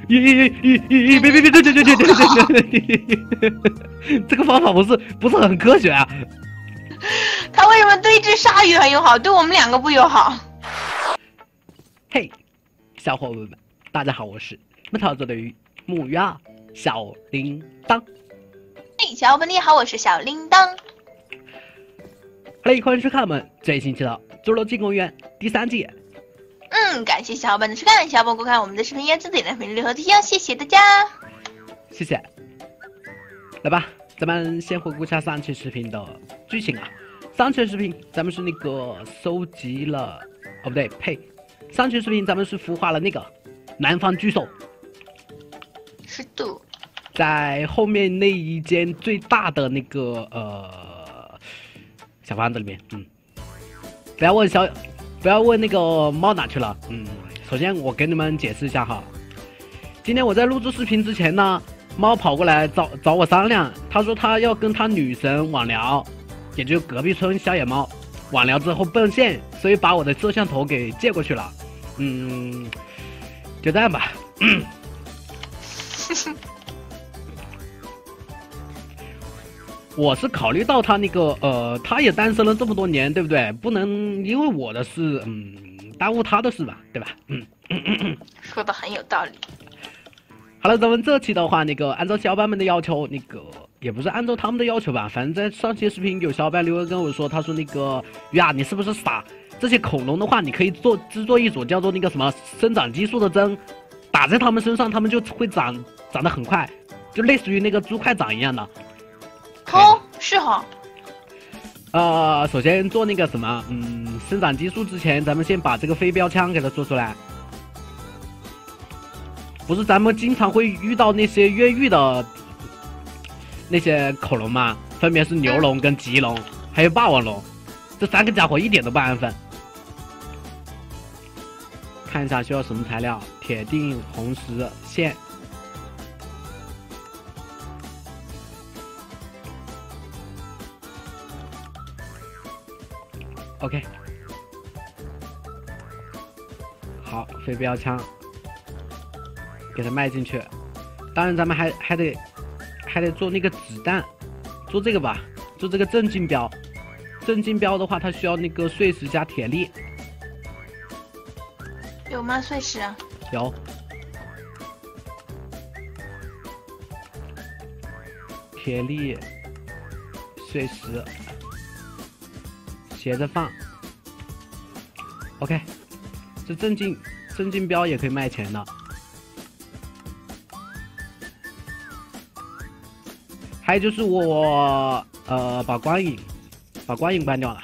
对，这个方法不是很科学啊。 他为什么对一只鲨鱼很友好，对我们两个不友好？ 嘿，小伙伴们，大家好，我是木头做的鱼木鱼啊，小铃铛。 嘿，小伙伴你好，我是小铃铛。 欢迎收看我们最新期的《侏罗纪公园》第3季。 感谢小伙伴的收看，小伙伴观看我们的视频，记得点赞、评论和提醒，谢谢大家。 谢谢。来吧，咱们先回顾一下上期视频的剧情啊。上期视频咱们是那个收集了，哦不对，呸，上期视频咱们是孵化了那个南方巨兽。 是的。 在后面那一间最大的那个小房子里面，不要问那个猫哪去了，首先我给你们解释一下哈，今天我在录制视频之前呢，猫跑过来找我商量，他说他要跟他女神网聊，也就是隔壁村小野猫网聊之后奔现，所以把我的摄像头给借过去了，就这样吧。我是考虑到他那个他也单身了这么多年，对不对？不能因为我的事耽误他的事吧，对吧？ 说的很有道理。 好了，咱们这期的话，那个按照小伙伴们的要求，那个也不是按照他们的要求吧，反正在上期视频有小伙伴留言跟我说，他说那个呀，你是不是傻？这些恐龙的话，你可以制作一组叫做那个什么生长激素的针，打在他们身上，他们就会长得很快，就类似于那个猪快长一样的。 哦，是哈。 首先做那个什么，生长激素之前，咱们先把这个飞镖枪给它做出来。不是咱们经常会遇到那些越狱的那些恐龙吗？分别是牛龙跟棘龙，还有霸王龙，这3个家伙一点都不安分。看一下需要什么材料：铁锭、红石、线。OK， 好，飞镖枪给它卖进去。当然，咱们还得做那个子弹，做这个吧，做这个镇静镖。镇静镖的话，它需要那个碎石加铁粒。 有吗？碎石啊？ 有。铁粒、碎石。斜着放 ，OK， 这镇静镖也可以卖钱的。还有就是我把光影关掉了。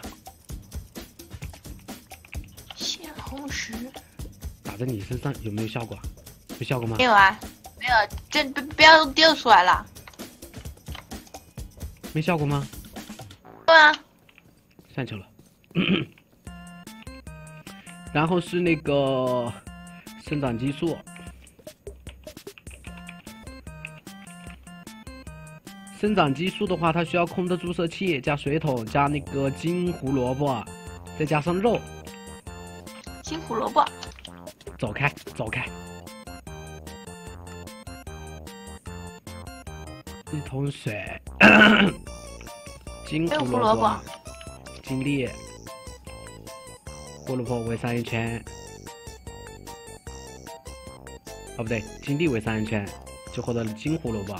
线红石打在你身上有没有效果？有效果吗？ 没有啊，没有，这标丢出来了。 没效果吗？ 对啊。 上去了。然后是那个生长激素，生长激素的话，它需要空的注射器加水桶加那个金胡萝卜，再加上肉。 金胡萝卜。 走开，走开。一桶水，金胡萝卜。金粒，胡萝卜围上一圈，不对，金粒围上一圈，就获得了金胡萝卜。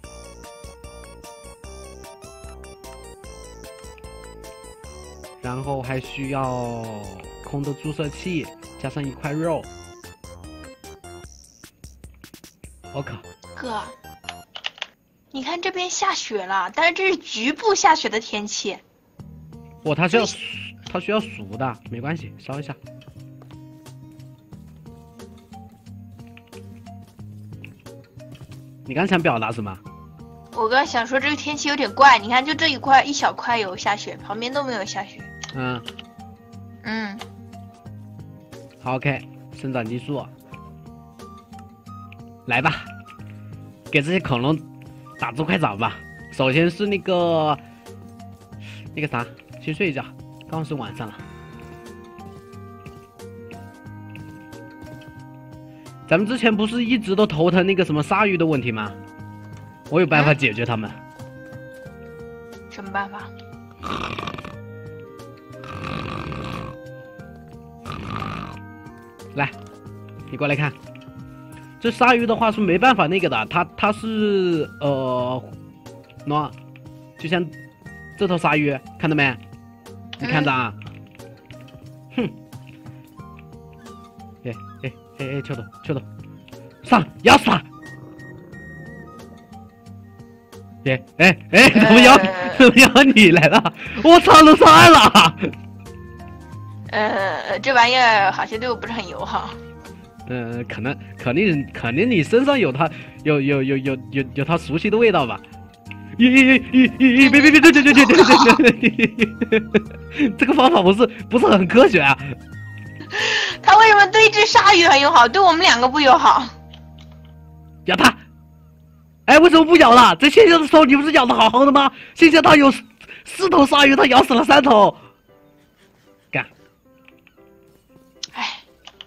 然后还需要空的注射器，加上1块肉。我靠！ 哥，你看这边下雪了，但是这是局部下雪的天气。 它需要熟的，没关系，烧一下。你刚想表达什么？ 我刚想说这个天气有点怪，你看就这一小块有下雪，旁边都没有下雪。 好 ，OK， 生长激素，来吧，给这些恐龙打猪快掌吧。首先是那个啥。先睡一觉，刚好是晚上了。 咱们之前不是一直都头疼那个什么鲨鱼的问题吗？我有办法解决他们。 什么办法？ 来，你过来看。这鲨鱼的话是没办法那个的，它是喏，就像这头鲨鱼，看到没？你看着啊，哼！哎，秋豆，上，咬死他！怎么咬你来了？我操，都上岸了！ 这玩意儿好像对我不是很友好。 可能你身上有它有它熟悉的味道吧？别，这个方法不是很科学啊？ 它为什么对一只鲨鱼很友好，对我们两个不友好？ 咬它！哎，为什么不咬了？在线下的时候你不是咬的好好的吗？线下它有4头鲨鱼，它咬死了3头。干！ 哎，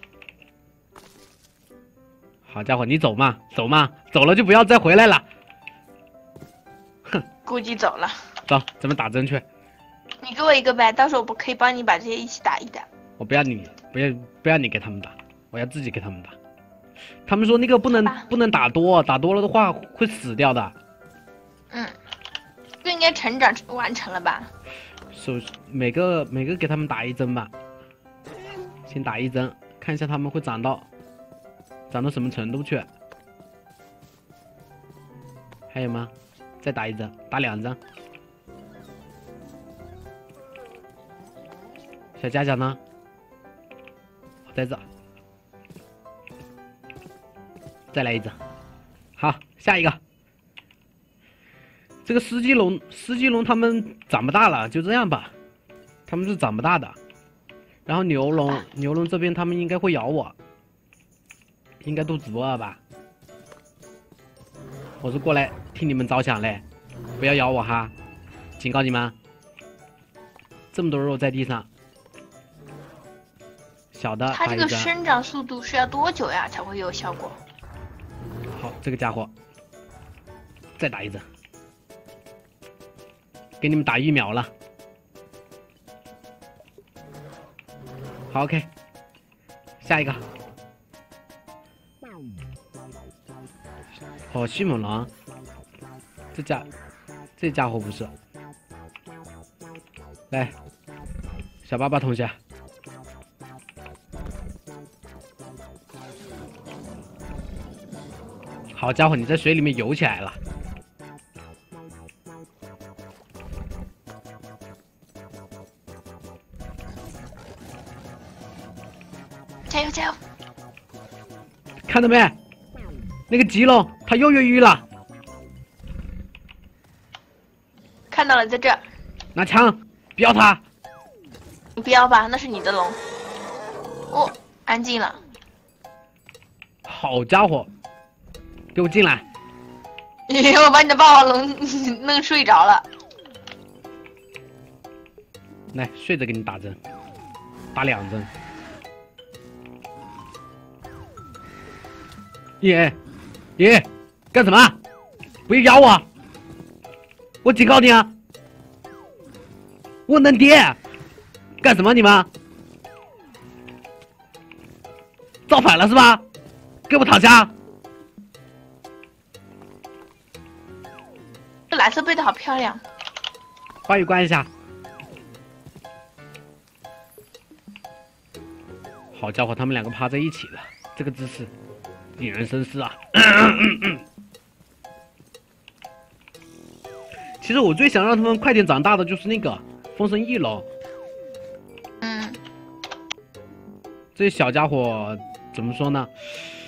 好家伙，你走嘛，走了就不要再回来了。哼， 估计走了。 走，咱们打针去。 你给我一个呗，到时候我可以帮你把这些一起打一打。 我不要你给他们打，我要自己给他们打。他们说那个不能打多，打多了的话会死掉的。 就应该成长完成了吧？ 每个给他们打1针吧，先打1针，看一下他们会长到什么程度去。还有吗？再打1针，打2针。小家长呢？在这，再来1针。好，下一个。这个司机龙他们长不大了，就这样吧。他们是长不大的。然后牛龙这边他们应该会咬我，应该肚子不饿吧？我是过来替你们着想嘞，不要咬我哈，警告你们。这么多肉在地上。小的， 它这个生长速度是要多久呀才会有效果？ 好，这个家伙再打1针，给你们打疫苗了。好 ，OK， 下一个。哦，迅猛狼，这家伙不是。来，小巴巴同学。好家伙，你在水里面游起来了！ 加油加油！ 看到没？那个棘龙，它又越狱了。 看到了，在这儿。 拿枪标它！ 你不要吧，那是你的龙。哦，安静了。 好家伙！给我进来！ 我把你的霸王龙弄睡着了。 来，睡着给你打针，打2针。耶，干什么？不要咬我！我警告你啊！我能爹！干什么你们？造反了是吧？给我躺下！ 这蓝色背的好漂亮。 话语关一下。好家伙，他们2个趴在一起了，这个姿势引人深思啊！其实我最想让他们快点长大的就是那个风神翼龙。这些小家伙怎么说呢？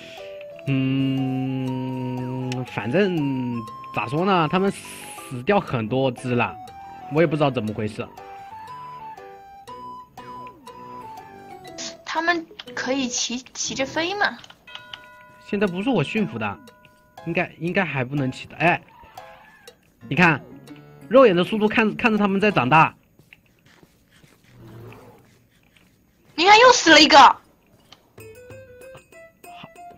反正咋说呢，他们死掉很多只了，我也不知道怎么回事。 他们可以骑着飞吗？ 现在不是我驯服的，应该还不能骑的。哎，你看，肉眼的速度看着他们在长大。你看，又死了一个。